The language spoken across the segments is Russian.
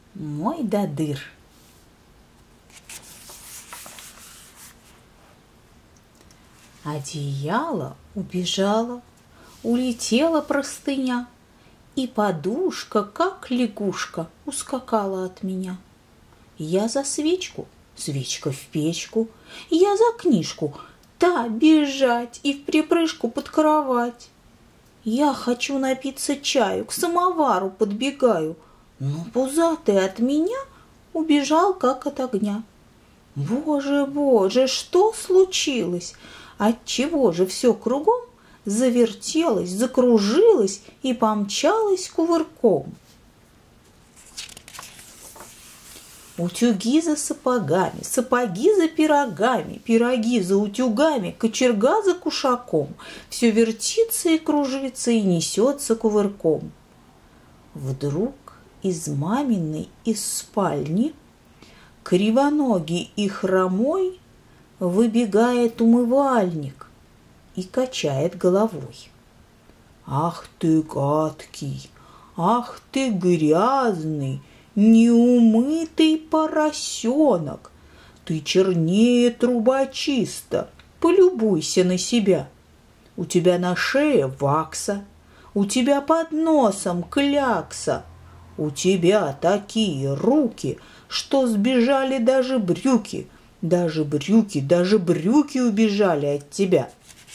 Мой додыр. Одеяло убежало, улетела простыня, и подушка, как лягушка, ускакала от меня. Я за свечку, свечка в печку, я за книжку, та бежать и вприпрыжку под кровать. Я хочу напиться чаю, к самовару подбегаю, но пузатый от меня убежал, как от огня. Боже, боже, что случилось? Отчего же все кругом завертелось, закружилось и помчалось кувырком? Утюги за сапогами, сапоги за пирогами, пироги за утюгами, кочерга за кушаком. Все вертится и кружится и несется кувырком. Вдруг из маминой из спальни кривоногий и хромой выбегает умывальник и качает головой. Ах ты гадкий, ах ты грязный, неумытый поросенок, ты чернее трубочиста, полюбуйся на себя. У тебя на шее вакса, у тебя под носом клякса, у тебя такие руки, что сбежали даже брюки, даже брюки убежали от тебя.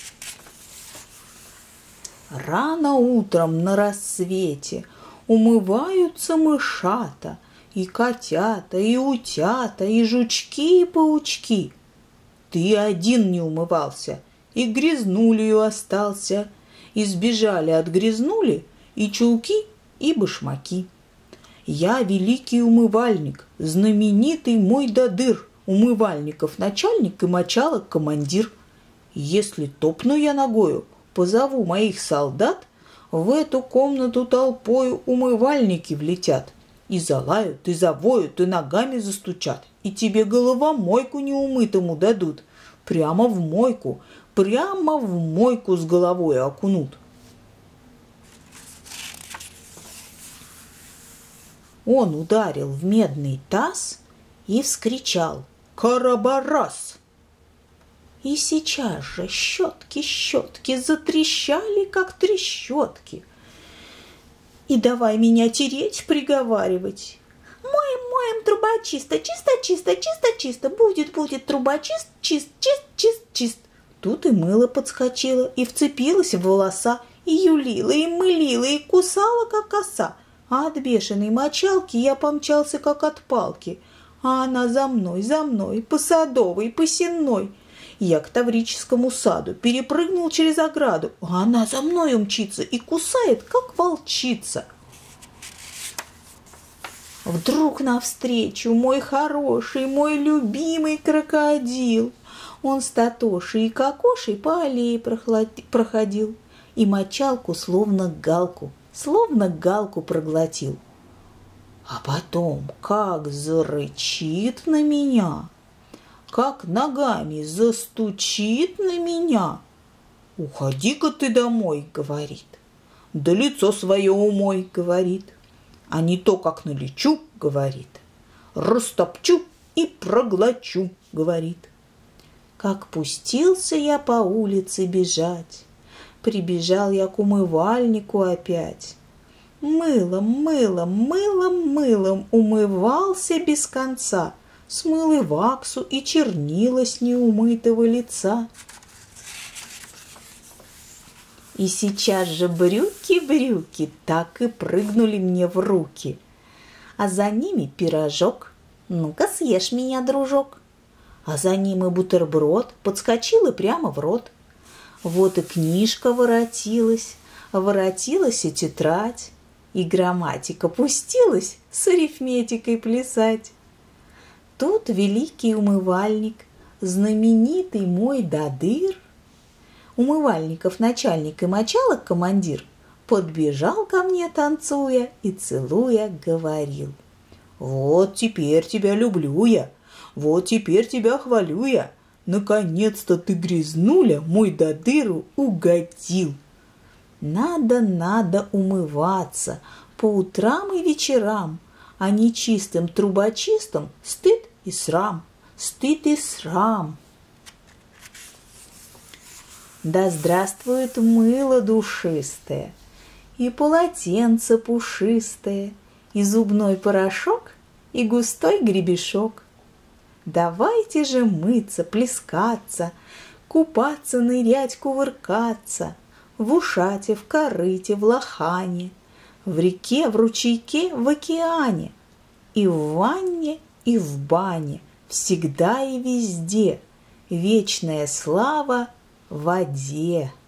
Рано утром на рассвете умываются мышата, и котята, и утята, и жучки, и паучки. Ты один не умывался, и грязнулью остался, и сбежали от грязнули и чулки, и башмаки. Я великий умывальник, знаменитый мой додыр, умывальников начальник и мочалок командир. Если топну я ногою, позову моих солдат, в эту комнату толпою умывальники влетят. И залают, и завоют, и ногами застучат, и тебе головомойку неумытому дадут. Прямо в мойку с головой окунут. Он ударил в медный таз и вскричал: «Карабарас!» И сейчас же щетки затрещали, как трещотки. И давай меня тереть, приговаривать: моем трубочисто, чисто, будет трубочист, чист. Тут и мыло подскочило, и вцепилось в волоса, и юлило, и мылило, и кусало, как оса. А от бешеной мочалки я помчался, как от палки, а она за мной, по Садовой, по Сенной. Я к Таврическому саду перепрыгнул через ограду, а она за мной мчится и кусает, как волчица. Вдруг навстречу мой хороший, мой любимый крокодил. Он с Татошей и Кокошей по аллее проходил и мочалку словно галку проглотил. А потом как зарычит на меня, как ногами застучит на меня. «Уходи-ка ты домой», — говорит, «да лицо свое умой», — говорит, «а не то, как налечу», — говорит, «растопчу и проглочу», — говорит. Как пустился я по улице бежать, прибежал я к умывальнику опять. Мылом умывался без конца, смыл и ваксу, и чернила с неумытого лица. И сейчас же брюки так и прыгнули мне в руки, а за ними пирожок, ну-ка съешь меня, дружок, а за ним и бутерброд подскочил и прямо в рот. Вот и книжка воротилась и тетрадь, и грамматика пустилась с арифметикой плясать. Тут великий умывальник, знаменитый мой додыр, умывальников начальник и мочалок командир, подбежал ко мне, танцуя и целуя, говорил: «Вот теперь тебя люблю я, вот теперь тебя хвалю я, наконец-то ты, грязнуля, мой додыру угодил. Надо умываться по утрам и вечерам, а нечистым трубочистым стыд и срам, стыд и срам. Да здравствует мыло душистое, и полотенце пушистое, и зубной порошок, и густой гребешок. Давайте же мыться, плескаться, купаться, нырять, кувыркаться, в ушате, в корыте, в лохане, в реке, в ручейке, в океане, и в ванне, и в бане, всегда и везде, вечная слава в воде.